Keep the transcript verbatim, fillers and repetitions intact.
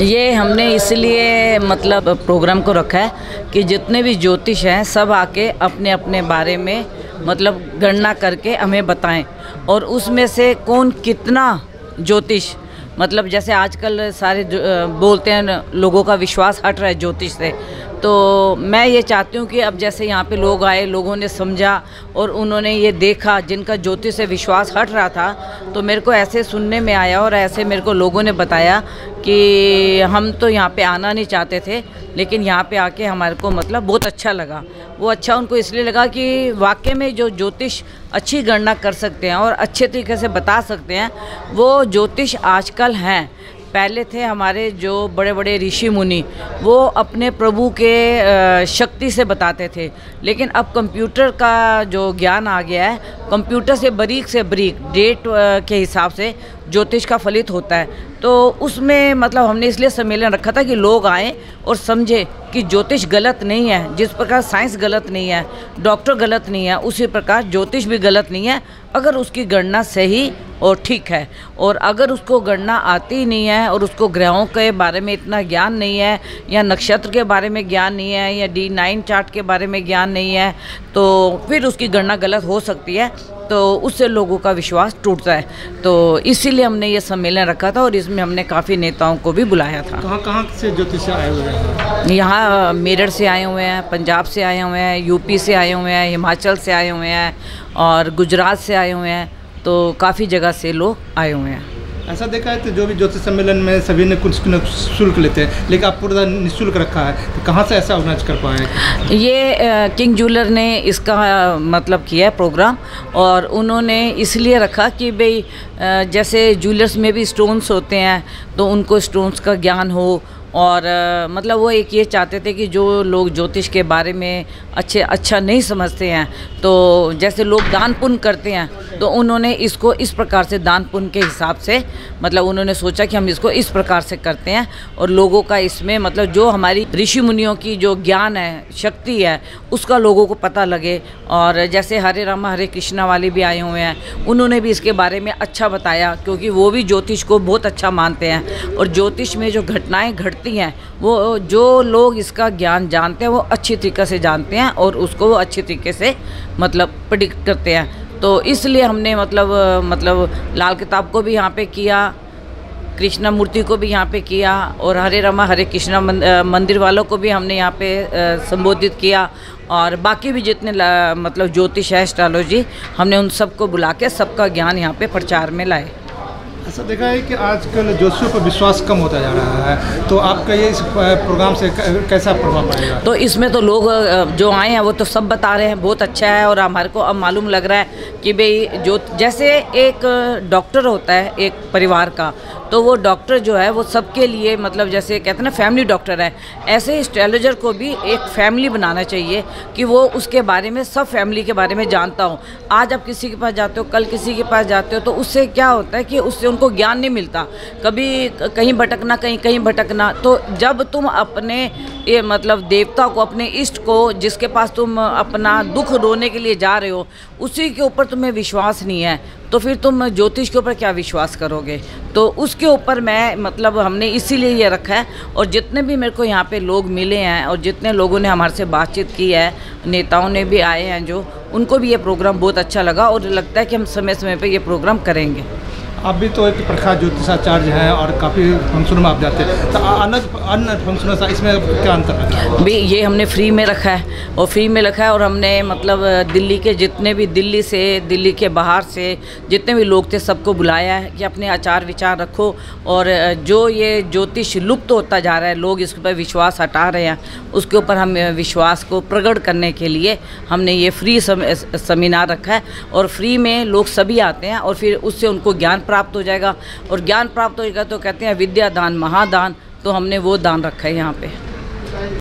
ये हमने इसलिए मतलब प्रोग्राम को रखा है कि जितने भी ज्योतिष हैं सब आके अपने अपने बारे में मतलब गणना करके हमें बताएं, और उसमें से कौन कितना ज्योतिष मतलब जैसे आजकल सारे बोलते हैं लोगों का विश्वास हट रहा है ज्योतिष से, तो मैं ये चाहती हूँ कि अब जैसे यहाँ पे लोग आए, लोगों ने समझा और उन्होंने ये देखा जिनका ज्योतिष से विश्वास हट रहा था, तो मेरे को ऐसे सुनने में आया और ऐसे मेरे को लोगों ने बताया कि हम तो यहाँ पे आना नहीं चाहते थे, लेकिन यहाँ पे आके हमारे को मतलब बहुत अच्छा लगा। वो अच्छा उनको इसलिए लगा कि वाकई में जो ज्योतिष अच्छी गणना कर सकते हैं और अच्छे तरीके से बता सकते हैं, वो ज्योतिष आजकल हैं। पहले थे हमारे जो बड़े बड़े ऋषि मुनि, वो अपने प्रभु के शक्ति से बताते थे, लेकिन अब कंप्यूटर का जो ज्ञान आ गया है, कंप्यूटर से बारीक से बारीक डेट के हिसाब से ज्योतिष का फलित होता है। तो उसमें मतलब हमने इसलिए सम्मेलन रखा था कि लोग आएँ और समझे कि ज्योतिष गलत नहीं है। जिस प्रकार साइंस गलत नहीं है, डॉक्टर गलत नहीं है, उसी प्रकार ज्योतिष भी गलत नहीं है अगर उसकी गणना सही और ठीक है। और अगर उसको गणना आती नहीं है और उसको ग्रहों के बारे में इतना ज्ञान नहीं है, या नक्षत्र के बारे में ज्ञान नहीं है, या डी नाइन चार्ट के बारे में ज्ञान नहीं है, तो फिर उसकी गणना गलत हो सकती है, तो उससे लोगों का विश्वास टूटता है। तो इसीलिए हमने ये सम्मेलन रखा था और इसमें हमने काफ़ी नेताओं को भी बुलाया था। कहाँ कहाँ से ज्योतिष आए हुए हैं? यहाँ मेरठ से आए हुए हैं, पंजाब से आए हुए हैं, यूपी से आए हुए हैं, हिमाचल से आए हुए हैं और गुजरात से आए हुए हैं, तो काफ़ी जगह से लोग आए हुए हैं। ऐसा देखा है तो जो भी ज्योतिष सम्मेलन में सभी ने कुछ न कुछ शुल्क लेते हैं, लेकिन आप पूरा निःशुल्क रखा है, तो कहाँ से ऐसा ऑर्गेनाइज कर पाए? ये किंग ज्वेलर ने इसका मतलब किया है प्रोग्राम, और उन्होंने इसलिए रखा कि भाई जैसे ज्वेलर्स में भी स्टोन्स होते हैं, तो उनको स्टोन्स का ज्ञान हो, और मतलब वो एक ये चाहते थे कि जो लोग ज्योतिष के बारे में अच्छे अच्छा नहीं समझते हैं, तो जैसे लोग दान पुण्य करते हैं, तो उन्होंने इसको इस प्रकार से दान पुण्य के हिसाब से मतलब उन्होंने सोचा कि हम इसको इस प्रकार से करते हैं, और लोगों का इसमें मतलब जो हमारी ऋषि मुनियों की जो ज्ञान है, शक्ति है, उसका लोगों को पता लगे। और जैसे हरे रामा हरे कृष्णा वाले भी आए हुए हैं, उन्होंने भी इसके बारे में अच्छा बताया, क्योंकि वो भी ज्योतिष को बहुत अच्छा मानते हैं, और ज्योतिष में जो घटनाएँ घटती हैं वो जो लोग इसका ज्ञान जानते हैं वो अच्छी तरीके से जानते हैं और उसको वो अच्छी तरीके से मतलब प्रेडिक्ट करते हैं। तो इसलिए हमने मतलब मतलब लाल किताब को भी यहाँ पे किया, कृष्णा मूर्ति को भी यहाँ पे किया, और हरे रामा हरे कृष्णा मंदिर वालों को भी हमने यहाँ पे संबोधित किया, और बाकी भी जितने मतलब ज्योतिष है, एस्ट्रोलॉजी, हमने उन सबको बुला के सबका ज्ञान यहाँ पे प्रचार में लाए। ऐसा देखा है कि आजकल ज्योतिषियों पर विश्वास कम होता जा रहा है, तो आपका ये इस प्रोग्राम से कैसा प्रभाव पड़ेगा? तो इसमें तो लोग जो आए हैं वो तो सब बता रहे हैं बहुत अच्छा है, और हमारे को अब मालूम लग रहा है कि भाई जो जैसे एक डॉक्टर होता है एक परिवार का, तो वो डॉक्टर जो है वो सबके लिए मतलब जैसे कहते हैं ना फैमिली डॉक्टर है, ऐसे एस्ट्रोलॉजर को भी एक फैमिली बनाना चाहिए कि वो उसके बारे में सब फैमिली के बारे में जानता हो। आज आप किसी के पास जाते हो, कल किसी के पास जाते हो, तो उससे क्या होता है कि उससे उनको ज्ञान नहीं मिलता, कभी कहीं भटकना कहीं कहीं भटकना। तो जब तुम अपने ये मतलब देवता को, अपने इष्ट को, जिसके पास तुम अपना दुख रोने के लिए जा रहे हो, उसी के ऊपर तुम्हें विश्वास नहीं है, तो फिर तुम ज्योतिष के ऊपर क्या विश्वास करोगे? तो उसके ऊपर मैं मतलब हमने इसीलिए ये रखा है। और जितने भी मेरे को यहाँ पे लोग मिले हैं और जितने लोगों ने हमारे से बातचीत की है, नेताओं ने भी आए हैं जो, उनको भी ये प्रोग्राम बहुत अच्छा लगा, और लगता है कि हम समय समय पे ये प्रोग्राम करेंगे। आप भी तो एक प्रख्यात ज्योतिषाचार्य हैं और काफ़ी फंक्शनों में आप जाते हैं, तो अलग अन्य फंक्शनों से इसमें क्या अंतर है? भी ये हमने फ्री में रखा है, और फ्री में रखा है, और हमने मतलब दिल्ली के जितने भी दिल्ली से, दिल्ली के बाहर से जितने भी लोग थे सबको बुलाया है कि अपने आचार विचार रखो, और जो ये ज्योतिष लुप्त होता जा रहा है, लोग इसके ऊपर विश्वास हटा रहे हैं, उसके ऊपर हम विश्वास को प्रकट करने के लिए हमने ये फ्री सेमिनार रखा है, और फ्री में लोग सभी आते हैं, और फिर उससे उनको ज्ञान प्राप्त हो जाएगा, और ज्ञान प्राप्त हो जाएगा तो कहते हैं विद्या दान महादान, तो हमने वो दान रखा है यहाँ पे।